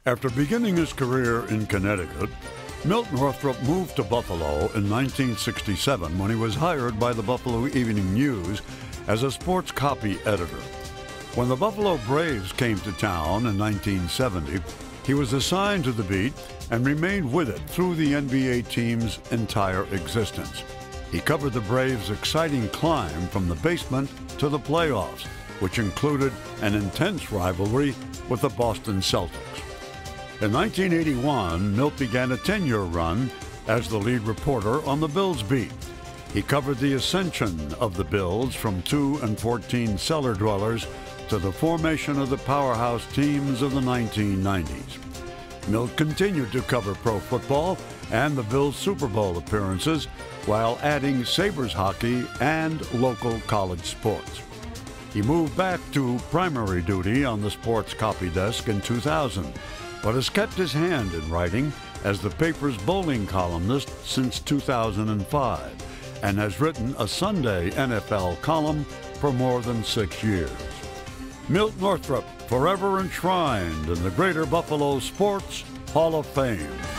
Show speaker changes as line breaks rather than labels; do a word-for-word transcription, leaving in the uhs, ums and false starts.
After beginning his career in Connecticut, Milt Northrop moved to Buffalo in nineteen sixty-seven when he was hired by the Buffalo Evening News as a sports copy editor. When the Buffalo Braves came to town in nineteen seventy, he was assigned to the beat and remained with it through the N B A team's entire existence. He covered the Braves' exciting climb from the basement to the playoffs, which included an intense rivalry with the Boston Celtics. In nineteen eighty-one, Milt began a ten-year run as the lead reporter on the Bills beat. He covered the ascension of the Bills from two and fourteen cellar dwellers to the formation of the powerhouse teams of the nineteen nineties. Milt continued to cover pro football and the Bills' Super Bowl appearances while adding Sabres hockey and local college sports. He moved back to primary duty on the sports copy desk in two thousand, but has kept his hand in writing as the paper's bowling columnist since two thousand five and has written a Sunday N F L column for more than six years. Milt Northrop, forever enshrined in the Greater Buffalo Sports Hall of Fame.